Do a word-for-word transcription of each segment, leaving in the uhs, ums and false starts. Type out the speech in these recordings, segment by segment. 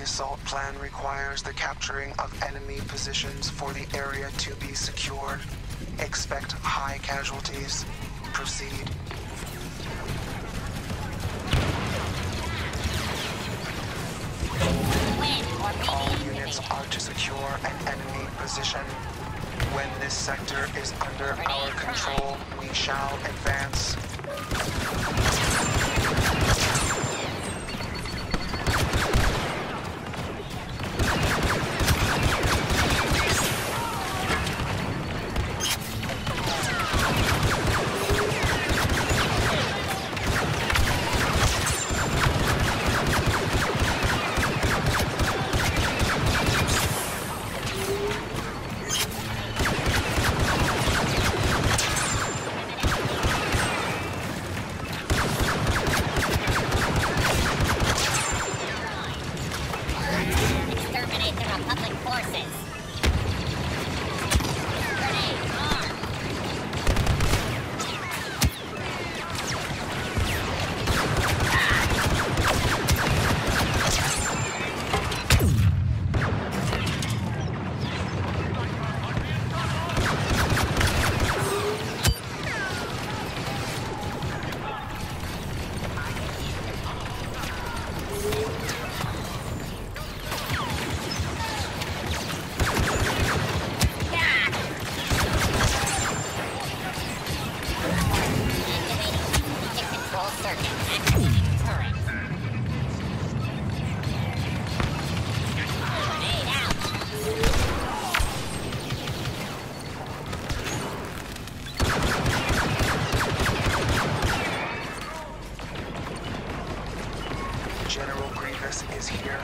assault plan requires the capturing of enemy positions for the area to be secured. Expect high casualties. Proceed. All units are to secure an enemy position. When this sector is under our control, we shall advance. General Grievous is here.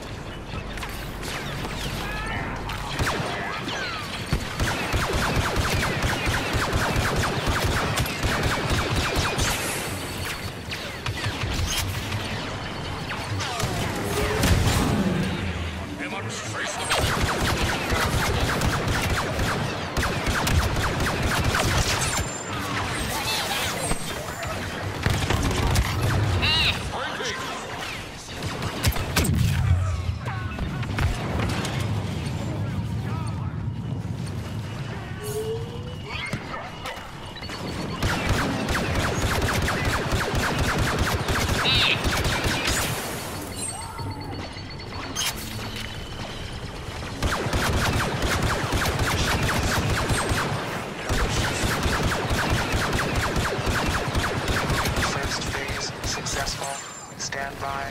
Stand by.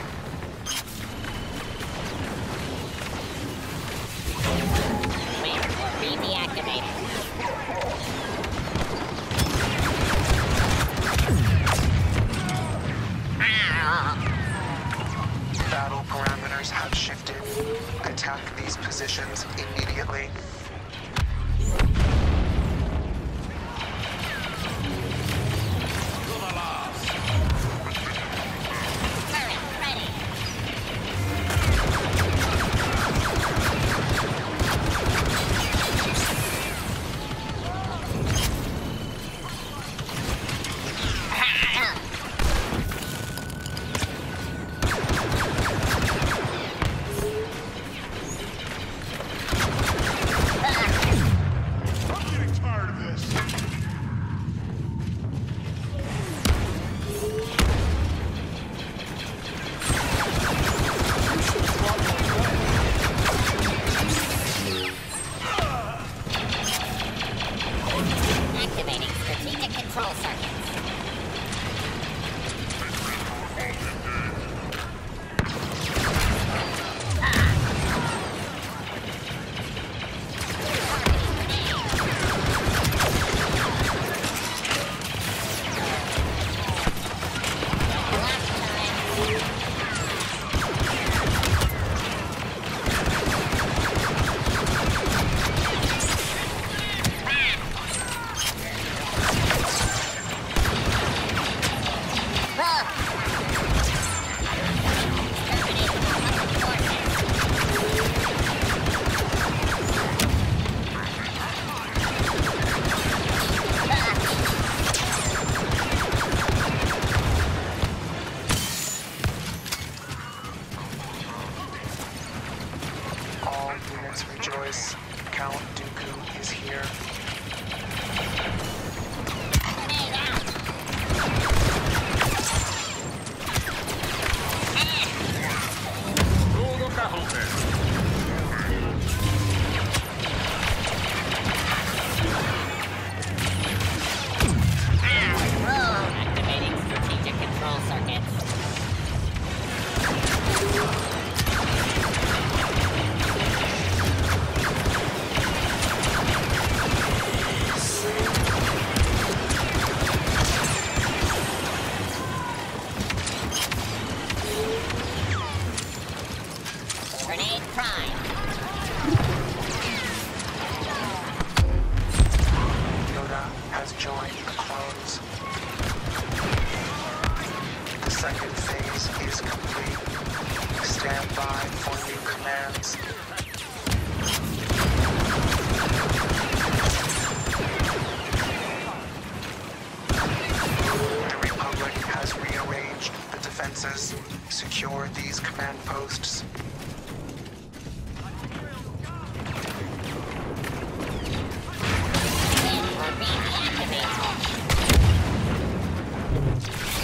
Clear. Be deactivated. Battle parameters have shifted. Attack these positions immediately. second phase is complete. Stand by for new commands. The Republic has rearranged the defenses. Secure these command posts. We're being activated.